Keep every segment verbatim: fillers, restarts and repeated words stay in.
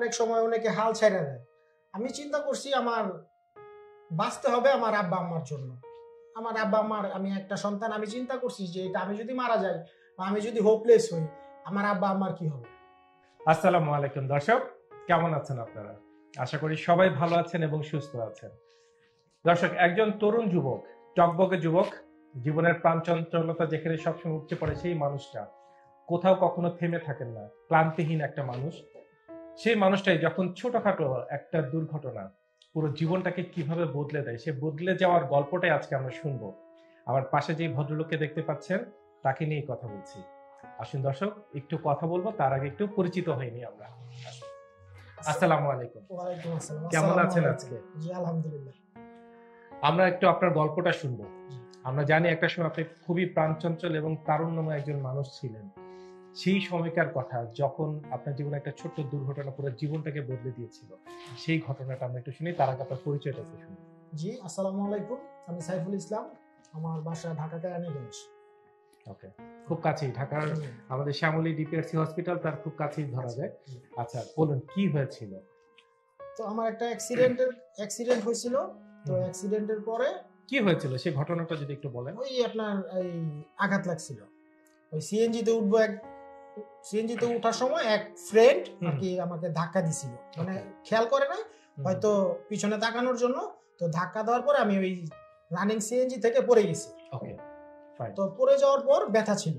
অনেক সময় অনেকে হাল ছেড়ে দেয়। আমি চিন্তা করছি আমার বাঁচতে হবে আমার আব্বা আম্মার জন্য। আমার আব্বা আম্মার, আমি একটা সন্তান, আমি চিন্তা করছি যে এটা আমি যদি মারা যাই বা আমি যদি হোপলেস হই, আমার আব্বা আম্মার কি হবে। আসসালামু আলাইকুম দর্শক, কেমন আছেন আপনারা? আশা করি সবাই ভালো আছেন এবং সুস্থ আছেন। দর্শক, একজন তরুণ যুবক, টকবকে যুবক, জীবনের প্রাণচঞ্চলতা যেখানে সবসময় উঠে পড়ে, সেই মানুষটা কোথাও কখনো থেমে থাকেন না, ক্লান্তিহীন একটা মানুষ। সেই মানুষটাই যখন ছোটখাটো একটা দুর্ঘটনা পুরো জীবনটাকে কিভাবে বদলে দেয়, সে বদলে যাওয়ার গল্পটাই আজকে আমরা শুনবো। আমার পাশে যে ভদ্রলোককে দেখতে পাচ্ছেন, তাকে নিয়ে কথা বলছি। আসুন দর্শক, একটু কথা বলবো, তার আগে একটু পরিচিত হয়নি আমরা। আসসালামু আলাইকুম। ওয়ালাইকুম আসসালাম। কেমন আছেন আজকে? জি আলহামদুলিল্লাহ। আমরা একটু আপনার গল্পটা শুনবো। আমরা জানি একটা সময় আপনি খুবই প্রাণচঞ্চল এবং তারুণ্যময় একজন মানুষ ছিলেন। সেই সময়কার কথা, যখন আপনার জীবনে একটা ছোট্ট দুর্ঘটনা পুরো জীবনটাকে বদলে দিয়েছিল, সেই ঘটনাটা আমরা একটু শুনি। তার আগে আপনার পরিচয়টা একটু শুনি। জি আসসালামু আলাইকুম, আমি সাইফুল ইসলাম, আমার বাসা ঢাকা কেরানীগঞ্জ। ওকে, খুব কাছেই ঢাকার আমাদের শ্যামলী ডিপিআরসি হসপিটাল, তার খুব কাছেই ধরা যায়। আচ্ছা বলুন, কি হয়েছিল? তো আমার একটা অ্যাক্সিডেন্টের অ্যাক্সিডেন্ট হয়েছিল। তো অ্যাক্সিডেন্টের পরে কি হয়েছিল সেই ঘটনাটা যদি একটু বলেন। ওই আপনার এই আঘাত লাগছিল, ওই সিএনজি তে উঠবো, এক সিএনজি তে ওঠার সময় এক ফ্রেন্ড আর কি আমাকে ধাক্কা দিছিল, মানে খেয়াল করে নাই হয়তো পিছনে তাকানোর জন্য। তো ধাক্কা দেওয়ার পরে আমি ওই রানিং সিএনজি থেকে পড়ে গেছি। Okay fine. তো পড়ে যাওয়ার পর ব্যথা ছিল,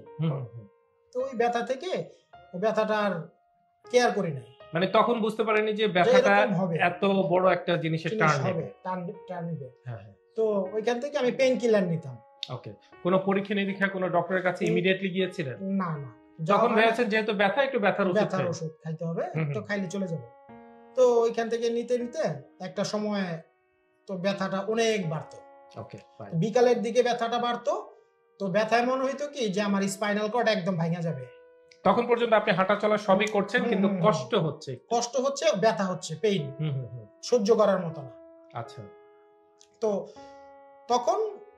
তো ওই ব্যথা থেকে ওই ব্যথাটা আর কেয়ার করি নাই। মানে তখন বুঝতে পারেনি যে ব্যথাটা এত বড় একটা জিনিসের টার্ন হবে, টার্ন টার্ন নেবে। হ্যাঁ, তো ওইখান থেকে আমি পেইন কিলার নিতাম। ওকে, কোনো পরীক্ষা নিরীক্ষা কোনো ডক্টরের কাছে ইমিডিয়েটলি গিয়েছিলেন? না না, যখন ভেবেছেন যেহেতু ব্যথা, একটু ব্যথার ওষুধ ব্যথার ওষুধ খাইতে হবে, তো খাইলে চলে যাবে। তো ওইখান থেকে নিতে নিতে একটা সময় তো ব্যথাটা অনেক বাড়তো। Okay fine. বিকালের দিকে ব্যথাটা বাড়তো, তো ব্যথায় মনে হইতো কি যে আমার স্পাইনাল কর্ড একদম ভাঙা যাবে। তখন পর্যন্ত আপনি হাঁটা চলা সবই করছেন, কিন্তু কষ্ট হচ্ছে, কষ্ট হচ্ছে, ব্যথা হচ্ছে, পেইন সহ্য করার মতো না। আচ্ছা, তো তখন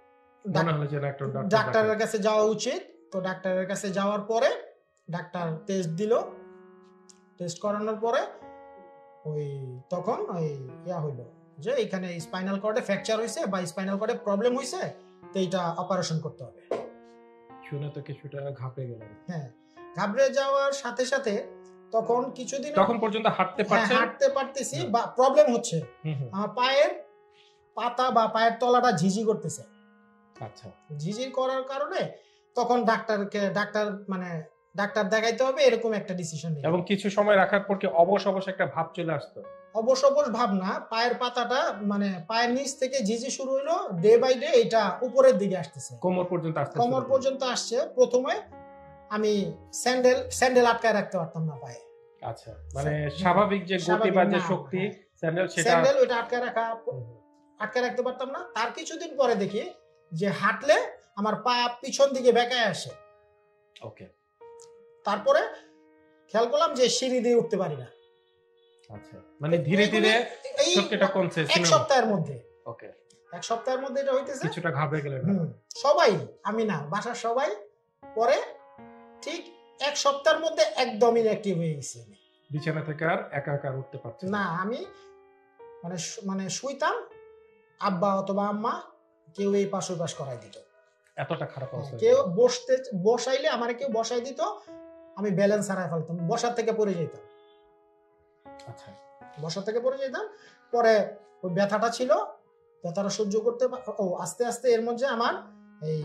ডাক্তারের কাছে যাওয়া উচিত। তো ডাক্তারের কাছে যাওয়ার পরে ডাক্তার টেস্ট দিল, টেস্ট করানোর পরে ওই তখন ওই ইয়া হইল যে এখানে স্পাইনাল কর্ডে ফ্র্যাকচার হয়েছে বা স্পাইনাল কর্ডে প্রবলেম হয়েছে, তো এটা অপারেশন করতে হবে। শুনে তো কিছুটা ঘাবড়ে গেলেন। হ্যাঁ, ঘাবড়ে যাওয়ার সাথে সাথে তখন কিছুদিন তখন পর্যন্ত হাঁটতে পারছেন? হাঁটতে পারতেছি, বা প্রবলেম হচ্ছে আমার পায়ের পাতা বা পায়ের তলাটা ঝিঝি করতেছে। আচ্ছা, ঝিঝি করার কারণে তখন ডাক্তারকে ডাক্তার মানে ডাক্তার দেখাইতে হবে, এরকম একটা ডিসিশন নিল। এবং কিছু সময় রাখার পর কি অবশ অবশ একটা ভাব চলে আসতো? অবশ অবশ ভাব না, পায়ের পাতাটা মানে পায়ের নিচ থেকে ঝিঝি শুরু হইলো, ডে বাই ডে এটা উপরের দিকে আসতেছে, কোমর পর্যন্ত আসছে। কোমর পর্যন্ত আসছে। প্রথমে আমি স্যান্ডেল স্যান্ডেল আটকায় রাখতে পারতাম না পায়ে। আচ্ছা, মানে স্বাভাবিক যে গতি বা যে শক্তি স্যান্ডেল, সেটা স্যান্ডেল ওটা আটকায় রাখা আটকায় রাখতে পারতাম না। তার কিছুদিন পরে দেখি যে হাঁটলে আমার পা পিছন দিকে বেঁকায় আসে। ওকে, তারপরে খেয়াল করলাম যে সিঁড়ি দিয়ে উঠতে পারি না। আচ্ছা, মানে ধীরে ধীরে শক্তিটা কমছে এক সপ্তাহের মধ্যে। ওকে, এক সপ্তাহের মধ্যে এটা হইতেছে। কিছুটা ঘাবড়ে গেলেন সবাই, আমি না, বাসার সবাই। পরে ঠিক এক সপ্তাহের মধ্যে একদম ইনঅ্যাক্টিভ হয়ে গেছি আমি, বিছানা থেকে আর একা একা উঠতে পারছি না। আমি মানে মানে শুইতাম, আব্বা অথবা আম্মা কেউ এই পাশ ওই পাশ করাই দিত। এতটা খারাপ অবস্থা। কেউ বসতে বসাইলে আমার কেউ বসাই দিত, আমি ব্যালেন্স হারাই ফেলতাম, বসার থেকে পড়ে যেতাম। আচ্ছা, বসার থেকে পড়ে যেতাম। পরে ওই ব্যথাটা ছিল, ব্যথাটা সহ্য করতে ও আস্তে আস্তে এর মধ্যে আমার এই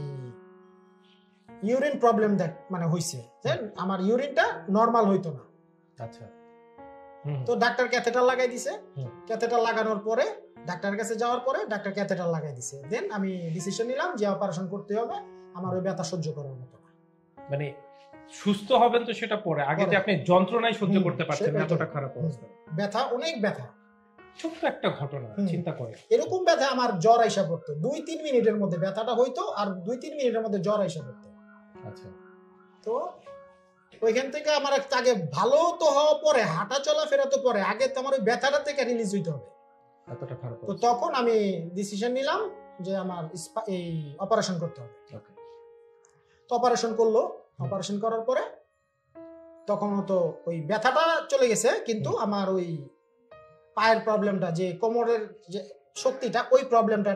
ইউরিন প্রবলেম দেখ মানে হইছে, আমার ইউরিনটা নরমাল হইতো না। আচ্ছা, তো ডাক্তার ক্যাথেটার লাগাই দিছে। ক্যাথেটার লাগানোর পরে ডাক্তারের কাছে যাওয়ার পরে ডাক্তার ক্যাথেটার লাগাই দিছে। দেন আমি ডিসিশন নিলাম যে অপারেশন করতে হবে, আমার ওই ব্যথা সহ্য করার মতো না। মানে সুস্থ হবেন তো সেটা পরে, আগে যে আপনি যন্ত্রণাই সহ্য করতে পারছেন না, এতটা খারাপ অবস্থা। ব্যথা, অনেক ব্যথা। ছোট্ট একটা ঘটনা চিন্তা করে এরকম ব্যথা আমার জ্বর আইসা পড়তো, দুই তিন মিনিটের মধ্যে ব্যথাটা হইতো, আর দুই তিন মিনিটের মধ্যে জ্বর আইসা পড়তো। আচ্ছা, তো ওইখান থেকে আমার আগে ভালো তো হওয়া পরে, হাঁটা চলাফেরা তো পরে, আগে তো আমার ওই ব্যথাটা থেকে রিলিজ হইতে হবে। এতটা খারাপ। তো তখন আমি ডিসিশন নিলাম যে আমার এই অপারেশন করতে হবে। তো অপারেশন করলো। অপারেশন করার পরে তখনও তো ওই ব্যথাটা চলে গেছে, কিন্তু আমার ওই পায়ের প্রবলেমটা, যে কোমরের যে শক্তিটা, ওই প্রবলেমটা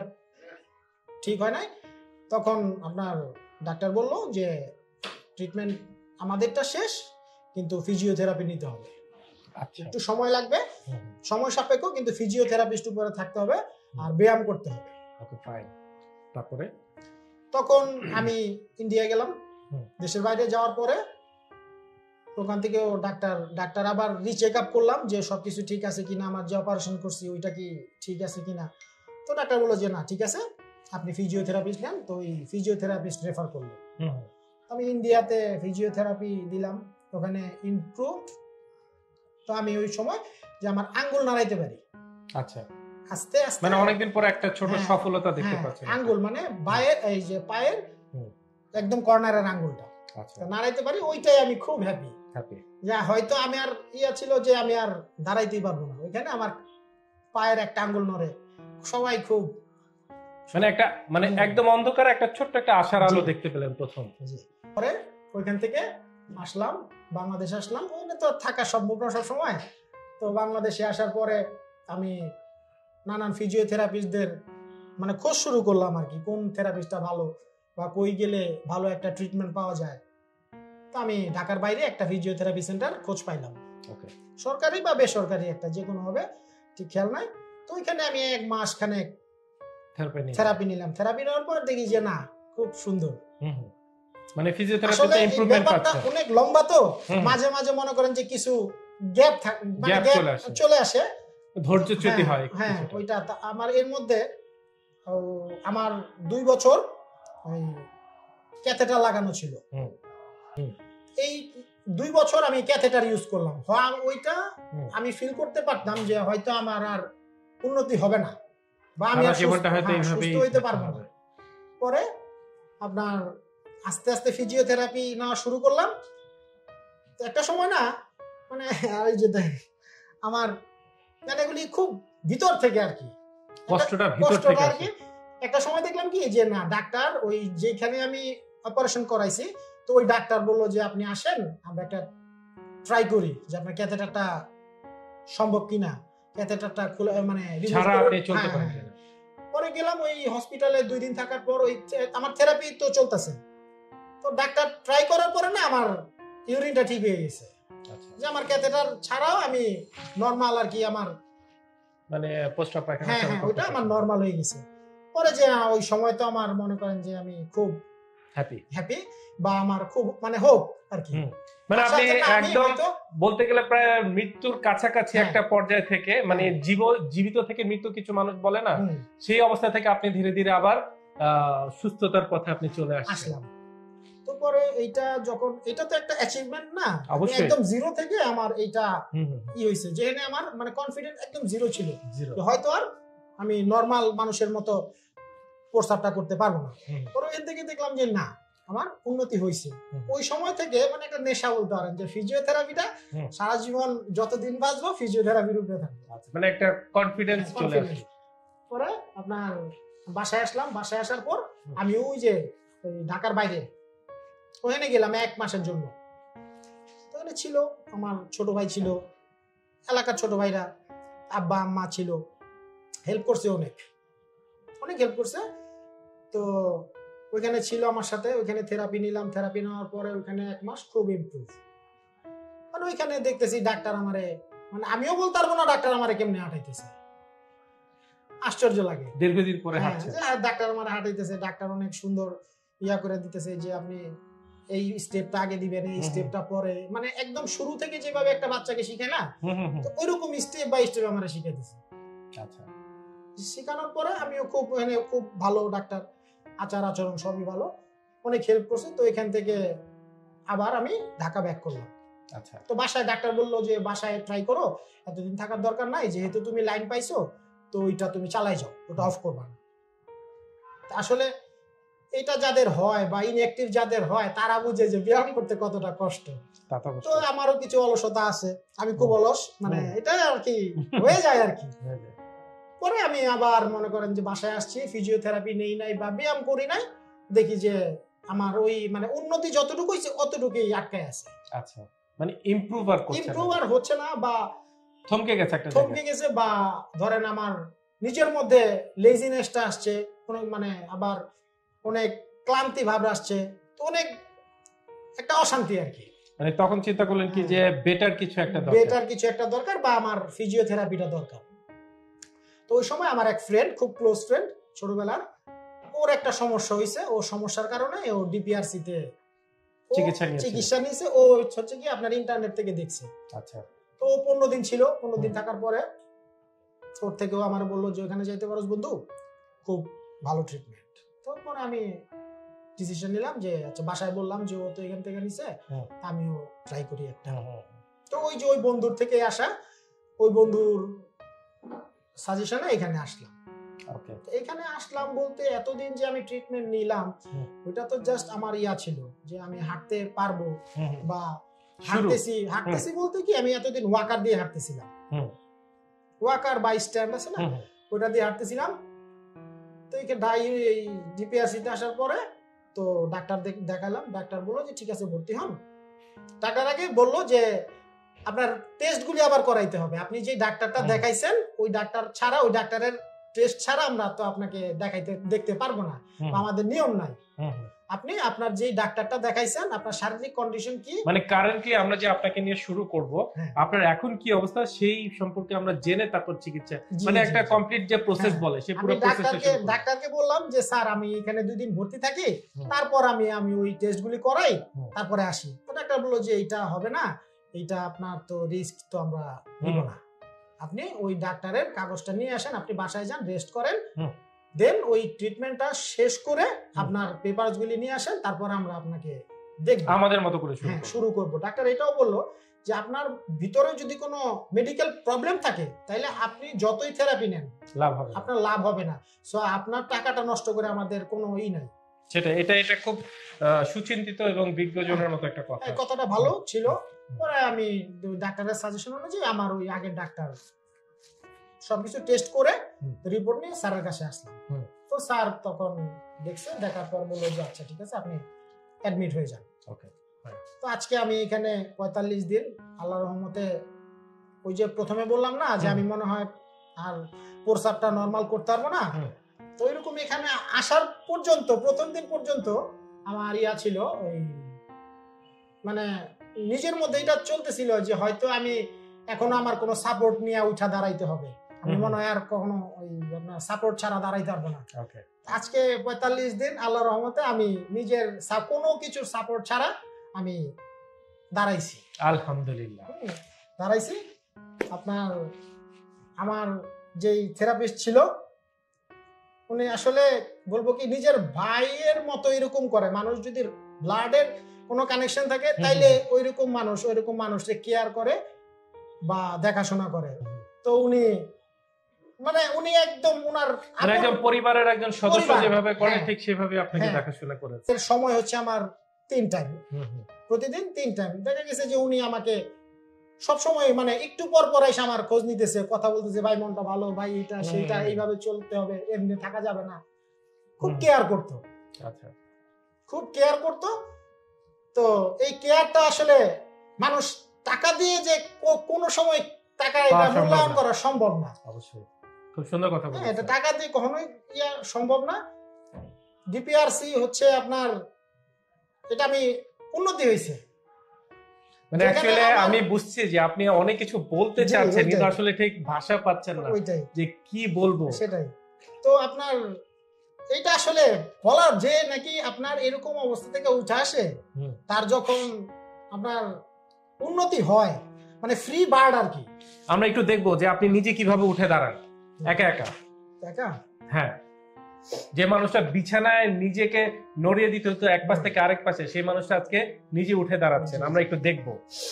ঠিক হয় নাই। তখন আপনার ডাক্তার বলল যে ট্রিটমেন্ট আমাদেরটা শেষ, কিন্তু ফিজিওথেরাপি নিতে হবে, আচ্ছা একটু সময় লাগবে, হুম, সময় সাপেক্ষ, কিন্তু ফিজিওথেরাপিস্ট উপরে থাকতে হবে আর ব্যায়াম করতে হবে। Okay fine. তারপরে তখন আমি ইন্ডিয়া গেলাম। হুম। দেশের বাইরে যাওয়ার পরে ওখান থেকেও ডাক্তার ডাক্তার আবার রিচেক আপ করলাম যে সবকিছু ঠিক আছে কিনা, আমার যে অপারেশন করছি ওইটা কি ঠিক আছে কিনা। তো ডাক্তার বললো যে না ঠিক আছে, আপনি ফিজিওথেরাপিস্ট নেন। তো ওই ফিজিওথেরাপিস্ট রেফার করলো। হুম, আমি ইন্ডিয়াতে ফিজিওথেরাপি দিলাম, ওখানে ইমপ্রুভ। তো আমি ওই সময় যে আমার আঙ্গুল নাড়াইতে পারি আচ্ছা, আস্তে আস্তে, মানে অনেকদিন পরে একটা ছোট হ্যাঁ, সফলতা দেখতে হ্যাঁ, পাচ্ছেন। আঙ্গুল মানে পায়ের, এই যে পায়ের হুম। একদম কর্নারের আঙ্গুলটা আচ্ছা, তো নাড়াইতে পারি, ওইটাই আমি খুব হ্যাপি। হ্যাপি। যা হয়তো আমি আর ইয়া ছিল যে আমি আর দাঁড়াইতেই পারবো না, ওইখানে আমার পায়ের একটা আঙ্গুল নড়ে, সবাই খুব মানে একটা মানে হুম। একদম অন্ধকার একটা ছোট্ট একটা আশার আলো জি। দেখতে পেলেন প্রথম। জি। পরে ওইখান থেকে আসলাম, বাংলাদেশ আসলাম। ওইখানে তো থাকা সম্ভব না সব সময়। তো বাংলাদেশে আসার পরে আমি নানান ফিজিওথেরাপিস্টদের মানে খোঁজ শুরু করলাম আর কি, কোন থেরাপিস্টটা ভালো বা কই গেলে ভালো একটা ট্রিটমেন্ট পাওয়া যায়। তো আমি ঢাকার বাইরে একটা ফিজিওথেরাপি সেন্টার খোঁজ পাইলাম, ওকে, সরকারি বা বেসরকারি একটা, যে কোনো হবে, ঠিক খেয়াল নাই। তো ওইখানে আমি এক মাস খানে থেরাপি নিয়ে থেরাপি নিলাম। থেরাপি নেওয়ার পর দেখি যে না, খুব সুন্দর। হুম হুম। মানে আসলে ফিজিওথেরাপিতে এই ইমপ্রুভমেন্ট ব্যাপারটা পাচ্ছেন। অনেক লম্বা, তো হুম। মাঝে মাঝে মনে করেন যে কিছু গ্যাপ থাকে, মানে Gap গ্যাপ চলে আসে। চলে আসে, ধৈর্য চ্যুতি হ্যাঁ, হয় হ্যাঁ, কিছুটা। ওইটা তা- আমার এর মধ্যে ও, আমার দুই বছর ওই ক্যাথেটার লাগানো ছিল। হুম, হুম। এই দুই বছর আমি ক্যাথেটার ইউজ করলাম। হয় ওইটা হুম। আমি ফিল করতে পারতাম যে হয়তো আমার আর উন্নতি হবে না, বা আমি সারা আর সুস্থ- জীবনটা হয়তো হ্যাঁ, এইভাবেই সুস্থ হইতে থাকতে পারবো না। হবে। পরে আপনার আস্তে আস্তে ফিজিওথেরাপি নেওয়া শুরু করলাম। তো একটা সময় না, মানে ওই যে দেখ, আমার মানে এগুলি খুব ভিতর থেকে আর কি, কষ্টটা ভিতর কষ্টটা থেকে আর আসে। কি। একটা সময় দেখলাম কি যে না, ডাক্তার ওই যেখানে আমি অপারেশন করাইছি, তো ওই ডাক্তার বললো যে আপনি আসেন, আমরা একটা ট্রাই করি যে আপনার ক্যাথেটারটা সম্ভব কিনা, ক্যাথেটারটা খুলে মানে remove ছাড়া করে- আপনি চলতে হ্যাঁ, পারেন হ্যাঁ। কিনা। পরে গেলাম ওই হসপিটালে, দুই দিন থাকার পর ওই থে- আমার থেরাপি তো চলতেছে। তো ডাক্তার ট্রাই করার পরে না আমার ইউরিনটা ঠিক হয়ে গেছে, আচ্ছা, যে আমার ক্যাথেটার ছাড়াও আমি নরমাল আর কি, আমার মানে পোস্ট অপ পায়খানা হ্যাঁ চালু হ্যাঁ করতে ওইটা আমার পারছেন। নরমাল হয়ে গেছে। পরে যে আহ, ওই সময় তো আমার মনে করেন যে আমি খুব হ্যাপি। হ্যাপি, বা আমার খুব মানে হোপ আর কি। হুম। মানে আচ্ছা, আপনি আচ্ছা, না, আমি একদম হয়তো- বলতে গেলে প্রায় মৃত্যুর কাছাকাছি হ্যাঁ। একটা পর্যায় থেকে, মানে হ্যাঁ। জীব জীবিত থেকে মৃত্যু কিছু মানুষ বলে না, হুম, সেই অবস্থা থেকে আপনি ধীরে ধীরে আবার আহ, সুস্থতার পথে আপনি চলে আসছেন। আসলাম। তো পরে এইটা যখন, এটা তো একটা অ্যাচিভমেন্ট না, আমি অবশ্যই। একদম জিরো থেকে আমার এইটা হুম হুম, ই হয়েছে, যেখানে আমার মানে কনফিডেন্ট একদম জিরো ছিল, জিরো। যে হয়তো আর আমি নর্মাল মানুষের মতো প্রস্তাবটা করতে পারবো না। হুম, পরে এর থেকে দেখলাম যে না, আমার উন্নতি হয়েছে। হুম। ওই সময় থেকে মানে একটা নেশা বলতে পারেন, যে ফিজিওথেরাপিটা হুম। সারা জীবন যতদিন বাঁচবো ফিজিওথেরাপির উপরে থাকবো। আচ্ছা, মানে একটা কনফিডেন্স চলে আসে। পরে আপনার বাসায় আসলাম, বাসায় আসার পর হুম। আমি ওই যে ওই ঢাকার বাইরে ওখানে গেলাম এক মাসের জন্য। তো ওখানে ছিল আমার ছোট ভাই ছিল, এলাকার ছোট ভাইরা, আব্বা আম্মা ছিল, হেল্প করছে, অনেক অনেক হেল্প করছে। তো ওইখানে ছিল আমার সাথে, ওইখানে থেরাপি নিলাম। থেরাপি নেওয়ার পরে ওইখানে এক মাস খুব ইমপ্রুভ। মানে ওইখানে দেখতেছি ডাক্তার আমারে, মানে আমিও বলতে পারবো না ডাক্তার আমারে কেমনে হাঁটাইতেছে, আশ্চর্য লাগে। দীর্ঘদিন পরে হ্যাঁ, হাঁটছেন। যে হ্যাঁ, ডাক্তার আমার হাঁটাইতেছে, ডাক্তার অনেক সুন্দর ইয়া করে দিতেছে যে আপনি এই স্টেপটা আগে দিবেন, এই হুম। স্টেপটা পরে, মানে একদম শুরু থেকে যেভাবে একটা বাচ্চাকে শিখে না, হুম হুম হুম। তো ওইরকম স্টেপ বাই স্টেপ আমার শিখে দিছে। আচ্ছা, শেখানোর পরে আমিও খুব মানে খুব ভালো ডাক্তার, আচার আচরণ সবই ভালো, অনেক হেল্প করছে। তো এখান থেকে আবার আমি ঢাকা ব্যাক করলাম। আচ্ছা। তো বাসায় ডাক্তার বললো যে বাসায় ট্রাই করো, এতদিন থাকার দরকার নাই, যেহেতু তুমি লাইন পাইছো তো ওইটা তুমি চালাই যাও, ওটা অফ করবা না। তা আসলে এটা যাদের হয় বা ইনঅ্যাক্টিভ যাদের হয় তারা বুঝে যে ব্যায়াম করতে কতটা কষ্ট। তা তো তো অবশ্যই। আমারও কিছু অলসতা আছে, আমি খুব হুম। অলস, মানে হুম। এটা আর কি হয়ে যায় আর কি। হয়ে যায়। পরে আমি আবার মনে করেন যে বাসায় আসছি, ফিজিওথেরাপি নেই নাই বা ব্যায়াম করি নাই, দেখি যে আমার ওই মানে উন্নতি যতটুকু হয়েছে অতটুকুই আটকায় আছে। আচ্ছা, মানে ইমপ্রুভ আর করছে ইমপ্রুভ আর হচ্ছে না, বা থমকে গেছে একটা থমকে গেছে, বা ধরেন আমার নিজের মধ্যে লেজিনেসটা আসছে, কোনো মানে আবার অনেক ক্লান্তি ভাব আসছে, তো অনেক একটা অশান্তি আর কি। মানে তখন চিন্তা করলেন কি যে বেটার কিছু একটা দরকার, বেটার কিছু একটা দরকার, বা আমার ফিজিওথেরাপিটা দরকার। তো ওই সময় আমার এক ফ্রেন্ড, খুব ক্লোজ ফ্রেন্ড ছোটবেলার, ওর একটা সমস্যা হয়েছে, ও সমস্যার কারণে ও ডিপিআরসি তে চিকিৎসা নিয়েছে চিকিৎসা নিয়েছে। ও হচ্ছে কি আপনার ইন্টারনেট থেকে দেখছে। আচ্ছা। তো পনেরো দিন ছিল, পনেরো দিন থাকার পরে ওর থেকেও আমার বললো যে ওখানে যাইতে পারোস বন্ধু, খুব ভালো ট্রিটমেন্ট। তো পরে আমি ডিসিশন নিলাম যে আচ্ছা, বাসায় বললাম যে ও তো এখান থেকে নিছে, আমিও ট্রাই করি একটা। তো ওই যে ওই বন্ধুর থেকে আসা, ওই বন্ধুর সাজেশনে এখানে আসলাম। এখানে আসলাম বলতে এতদিন যে আমি ট্রিটমেন্ট নিলাম, ওইটা তো জাস্ট আমার ইয়া ছিল যে আমি হাঁটতে পারবো, বা হাঁটতেছি হাঁটতেছি বলতে কি আমি এতদিন ওয়াকার দিয়ে হাঁটতেছিলাম, ওয়াকার বা স্ট্যান্ড আছে না, ওইটা দিয়ে হাঁটতেছিলাম। তো এই ডিপিআরসি তে আসার পরে তো ডাক্তার দেখালাম, ডাক্তার বললো যে ঠিক আছে ভর্তি হন। টাকার আগে বললো যে আপনার টেস্টগুলি আবার করাইতে হবে, আপনি যে ডাক্তারটা দেখাইছেন ওই ডাক্তার ছাড়া, ওই ডাক্তারের টেস্ট ছাড়া আমরা তো আপনাকে দেখাইতে দেখতে পারবো না, আমাদের নিয়ম নাই। আপনি আপনার যে ডাক্তারটা দেখাইছেন আপনার শারীরিক কন্ডিশন কি, মানে কারেন্টলি আমরা যে আপনাকে নিয়ে শুরু করব, আপনার এখন কি অবস্থা সেই সম্পর্কে আমরা জেনে তারপর চিকিৎসা, মানে একটা কমপ্লিট যে প্রসেস বলে সেই পুরো প্রসেসটা। ডাক্তারকে বললাম যে স্যার আমি এখানে দুই দিন ভর্তি থাকি, তারপর আমি আমি ওই টেস্টগুলি করাই, তারপরে আসি। তো ডাক্তার বলল যে এটা হবে না, এটা আপনার তো রিস্ক, তো আমরা নিব না, আপনি ওই ডাক্তারের কাগজটা নিয়ে আসেন, আপনি বাসায় যান, রেস্ট করেন, দেন ওই ট্রিটমেন্টটা শেষ করে আপনার পেপারস গুলি নিয়ে আসেন, তারপর আমরা আপনাকে দেখব, আমাদের মতো করে শুরু করব। ডাক্তার এটাও বললো যে আপনার ভিতরে যদি কোনো মেডিকেল প্রবলেম থাকে তাহলে আপনি যতই থেরাপি নেন লাভ হবে, আপনার লাভ হবে না, সো আপনার টাকাটা নষ্ট করে আমাদের কোনো ই নাই। সেটা এটা এটা খুব সুচিন্তিত এবং বিজ্ঞজনের মতো একটা কথা, এই কথাটা ভালো ছিল। পরে আমি ডাক্তারের সাজেশন অনুযায়ী আমার ওই আগের ডাক্তার সবকিছু টেস্ট করে রিপোর্ট নিয়ে স্যারের কাছে আসলাম। তো স্যার তখন দেখছে, দেখার পর বললো যে আচ্ছা ঠিক আছে আপনি অ্যাডমিট হয়ে যান। ওকে। তো আজকে আমি এখানে পঁয়তাল্লিশ দিন আল্লাহর রহমতে, ওই যে প্রথমে বললাম না যে আমি মনে হয় আর প্রস্রাবটা নরমাল করতে পারবো না, তো ওইরকম এখানে আসার পর্যন্ত প্রথম দিন পর্যন্ত আমার ইয়া ছিল, ওই মানে নিজের মধ্যে এটা চলতেছিল যে হয়তো আমি এখনো আমার কোনো সাপোর্ট নিয়ে উঠা দাঁড়াইতে হবে, আমি মনে হয় আর কখনো ওই আপনার সাপোর্ট ছাড়া দাঁড়াইতে পারবো না। আজকে পঁয়তাল্লিশ দিন আল্লাহর রহমতে আমি নিজের কোনো কিছুর সাপোর্ট ছাড়া আমি দাঁড়াইছি, আলহামদুলিল্লাহ দাঁড়াইছি। আপনার আমার যেই থেরাপিস্ট ছিল উনি আসলে বলবো কি নিজের ভাইয়ের মতো এরকম করে, মানুষ যদি ব্লাডের কোনো কানেকশন থাকে তাইলে ওইরকম মানুষ ওইরকম মানুষকে কেয়ার করে বা দেখাশোনা করে। তো উনি মানে উনি একদম উনার একদম পরিবারের একজন সদস্য যেভাবে করে ঠিক সেভাবে আপনাকে দেখাশোনা করেছে। এর সময় হচ্ছে আমার তিন টাইম, প্রতিদিন তিন টাইম। দেখা গেছে যে উনি আমাকে সব সময় মানে একটু পর পর এসে আমার খোঁজ নিতেছে, কথা বলতেছে, ভাই মনটা ভালো, ভাই এটা সেটা এইভাবে চলতে হবে, এমনি থাকা যাবে না, খুব কেয়ার করতো। আচ্ছা, খুব কেয়ার করতো। তো এই কেয়ারটা আসলে মানুষ টাকা দিয়ে যে কোনো সময় টাকা এটা মূল্যায়ন করা সম্ভব না। অবশ্যই খুব সুন্দর কথা বলেছেন, এটা টাকা দিয়ে কখনোই ইয়া সম্ভব না। ডিপিআরসি হচ্ছে আপনার, এটা আমি উন্নতি হয়েছে, মানে অ্যাকচুয়ালি আমি বুঝছি যে আপনি অনেক কিছু বলতে চাচ্ছেন কিন্তু আসলে ঠিক ভাষা পাচ্ছেন না যে কি বলবো। সেটাই তো আপনার এটা আসলে বলার যে নাকি আপনার এরকম অবস্থা থেকে উঠে আসে, তার যখন আপনার উন্নতি হয়, মানে ফ্রি বার্ড আর কি। আমরা একটু দেখবো যে আপনি নিজে কিভাবে উঠে দাঁড়ান একা একা একা। হ্যাঁ, যে মানুষটা বিছানায় নিজেকে নড়িয়ে দিতে হতো এক পাশ থেকে আরেক পাশে, সেই মানুষটা আজকে নিজে উঠে দাঁড়াচ্ছেন, আমরা একটু দেখবো।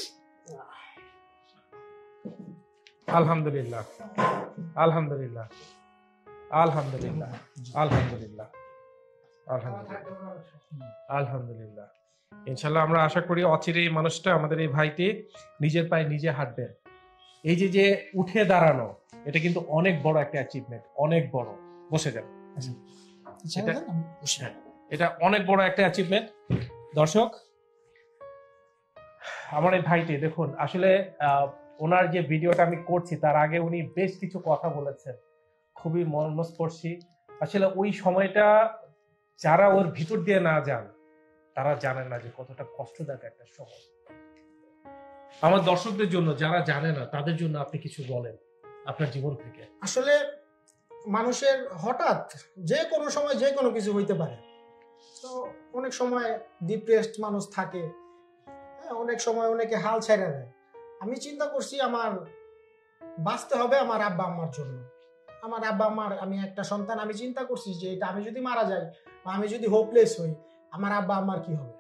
আলহামদুলিল্লাহ আলহামদুলিল্লাহ আলহামদুলিল্লাহ আলহামদুলিল্লাহ আলহামদুলিল্লাহ আলহামদুলিল্লাহ। ইনশাল্লাহ আমরা আশা করি অচিরেই মানুষটা, আমাদের এই ভাইটি নিজের পায়ে নিজে হাঁটবেন। এই যে যে উঠে দাঁড়ানো, এটা কিন্তু অনেক বড় একটা অ্যাচিভমেন্ট, অনেক বড়। বসে যান, এটা অনেক বড় একটা অ্যাচিভমেন্ট। দর্শক আমার এই ভাইটি দেখুন আসলে আহ, ওনার যে ভিডিওটা আমি করছি তার আগে উনি বেশ কিছু কথা বলেছেন, খুবই মর্মস্পর্শী। আসলে ওই সময়টা যারা ওর ভিতর দিয়ে না যান তারা জানেন না যে কতটা কষ্টদায়ক একটা সময়। আমার দর্শকদের জন্য যারা জানে না তাদের জন্য আপনি কিছু বলেন আপনার জীবন থেকে। আসলে মানুষের হঠাৎ যে কোনো সময় যে কোনো কিছু হইতে পারে। তো অনেক সময় ডিপ্রেসড মানুষ থাকে, হ্যাঁ, অনেক সময় অনেকে হাল ছেড়ে দেয়। আমি চিন্তা করছি আমার বাঁচতে হবে আমার আব্বা আম্মার জন্য। আমার আব্বা আম্মার, আমি একটা সন্তান, আমি চিন্তা করছি যে এটা আমি যদি মারা যাই বা আমি যদি হোপলেস হই, আমার আব্বা আম্মার কি হবে।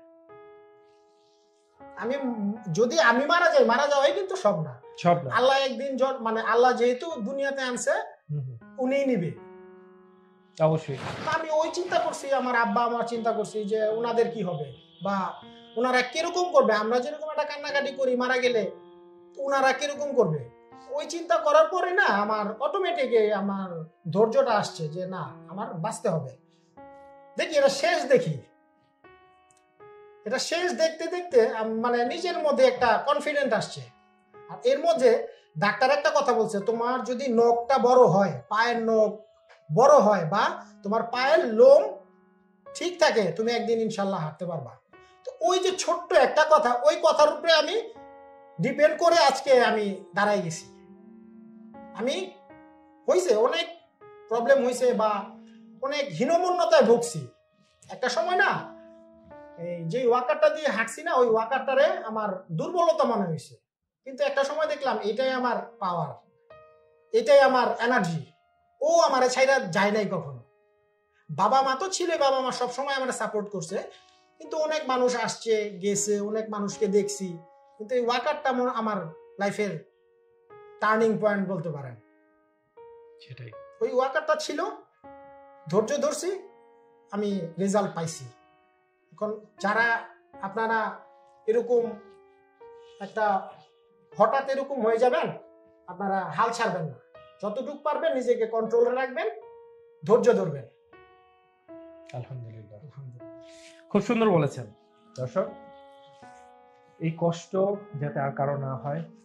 আমি যদি আমি মারা যাই, মারা যাওয়াই কিন্তু সব না, সব না। আল্লাহ একদিন মানে আল্লাহ যেহেতু দুনিয়াতে আনছে উনিই নিবে অবশ্যই। আমি ওই চিন্তা করছি, আমার আব্বা আমার চিন্তা করছি যে ওনাদের কি হবে বা ওনারা কিরকম করবে। আমরা যেরকম একটা কান্নাকাটি করি মারা গেলে, ওনারা কিরকম করবে। ওই চিন্তা করার পরে না আমার অটোমেটিক আমার ধৈর্যটা আসছে যে না, আমার বাঁচতে হবে। দেখি এটা শেষ, দেখি এটা শেষ দেখতে দেখতে মানে নিজের মধ্যে একটা কনফিডেন্ট আসছে। আর এর মধ্যে ডাক্তার একটা কথা বলছে, তোমার যদি নখটা বড় হয়, পায়ের নখ বড় হয় বা তোমার পায়ের লোম ঠিক থাকে, তুমি একদিন ইনশাল্লাহ হাঁটতে পারবা। তো ওই যে ছোট্ট একটা কথা, ওই কথার উপরে আমি ডিপেন্ড করে আজকে আমি দাঁড়াই গেছি। আমি হয়েছে অনেক প্রবলেম হয়েছে বা অনেক হীনমন্যতায় ভুগছি। একটা সময় না এই যে ওয়াকারটা দিয়ে হাঁটছি না, ওই ওয়াকারটারে আমার দুর্বলতা মনে হয়েছে। কিন্তু একটা সময় দেখলাম এটাই আমার পাওয়ার, এটাই আমার এনার্জি। ও আমার ছাইরা যায় নাই কখনো। বাবা মা তো ছিল, বাবা মা সবসময় আমার সাপোর্ট করছে, কিন্তু অনেক মানুষ আসছে গেছে, অনেক মানুষকে দেখছি, কিন্তু এই ওয়াকারটা আমার লাইফের টার্নিং পয়েন্ট বলতে পারেন। সেটাই, ওই ওয়াকারটা ছিল, ধৈর্য ধরছি, আমি রেজাল্ট পাইছি। এখন যারা আপনারা এরকম একটা হঠাৎ এরকম হয়ে যাবেন, আপনারা হাল ছাড়বেন না, যতটুকু পারবেন নিজেকে কন্ট্রোলে রাখবেন, ধৈর্য ধরবেন। আলহামদুলিল্লাহ, খুব সুন্দর বলেছেন। দর্শক, এই কষ্ট যাতে আর কারো না হয়